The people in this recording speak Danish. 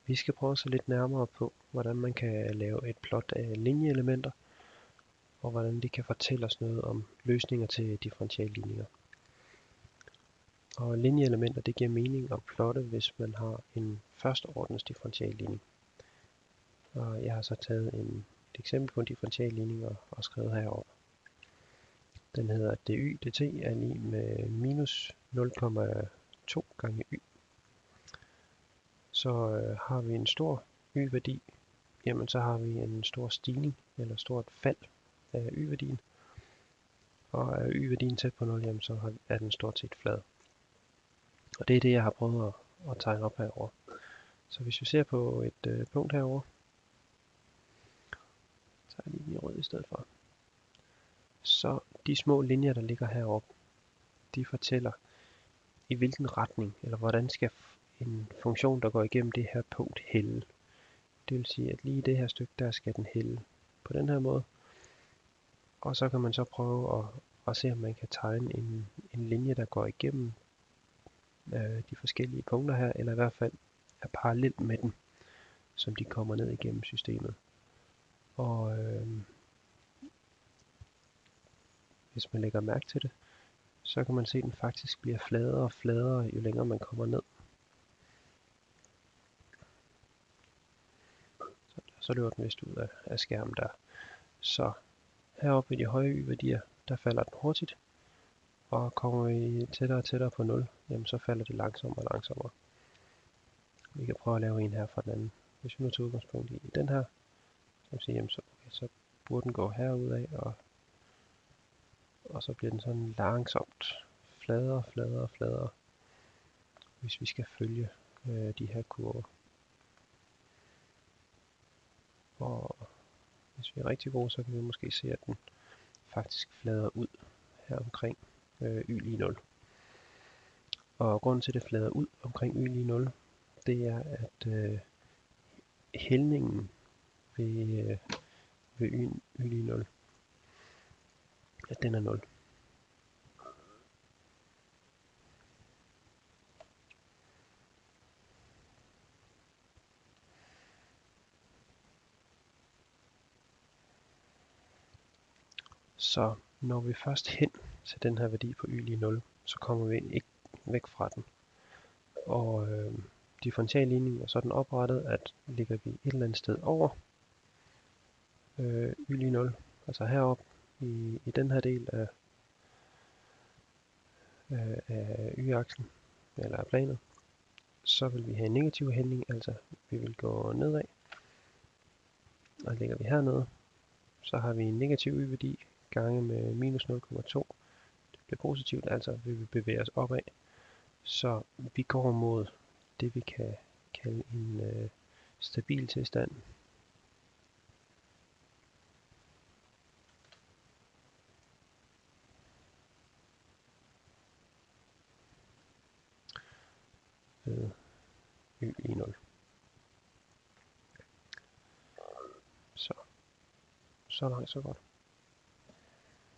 Vi skal prøve at se lidt nærmere på, hvordan man kan lave et plot af linjeelementer, og hvordan det kan fortælle os noget om løsninger til differentialligninger. Og linjeelementer, det giver mening at plotte, hvis man har en førsteordens differentialligning. Og jeg har så taget et eksempel på en differentialligning og skrevet heroppe. Den hedder dy dt er lig med minus 0,2 gange y. Så har vi en stor y-værdi, jamen så har vi en stor stigning eller stort fald af y-værdien. Og er y-værdien tæt på 0, jamen så er den stort set flad. Og det er det, jeg har prøvet at tegne op herover. Så hvis vi ser på et punkt herover, så er lige rød i stedet for. Så de små linjer, der ligger heroppe, de fortæller i hvilken retning, eller hvordan skal en funktion, der går igennem det her punkt, hælde. Det vil sige, at lige i det her stykke, der skal den hælde på den her måde. Og så kan man så prøve at se, om man kan tegne en linje, der går igennem de forskellige punkter her, eller i hvert fald er parallelt med dem, som de kommer ned igennem systemet. Og hvis man lægger mærke til det, så kan man se, at den faktisk bliver fladere og fladere, jo længere man kommer ned. Så løber den vist ud af skærmen der. Så heroppe ved de høje y-værdier, der falder den hurtigt. Og kommer vi tættere og tættere på 0, jamen så falder det langsommere og langsommere. Vi kan prøve at lave en her fra den anden. Hvis vi nu tager udgangspunkt i den her, så burde den gå herudad, og så bliver den sådan langsomt fladere, fladere, fladere, hvis vi skal følge de her kurver. Og hvis vi er rigtig gode, så kan vi måske se, at den faktisk flader ud her omkring y lige 0. Og grunden til, at det flader ud omkring y lige 0, det er, at hældningen ved y lige 0, at den er 0. Så når vi først hen til den her værdi på y lige 0, så kommer vi ikke væk fra den. Og differentialligningen er sådan oprettet, at ligger vi et eller andet sted over y lige 0, altså heroppe i den her del af y-aksen, eller af planet, så vil vi have en negativ hældning, altså vi vil gå nedad. Og ligger vi hernede, så har vi en negativ y-værdi gange med minus 0,2. Det bliver positivt, altså vi vil bevæge os opad. Så vi går mod det, vi kan kalde en stabil tilstand. Ved y lige 0. Så langt, så godt.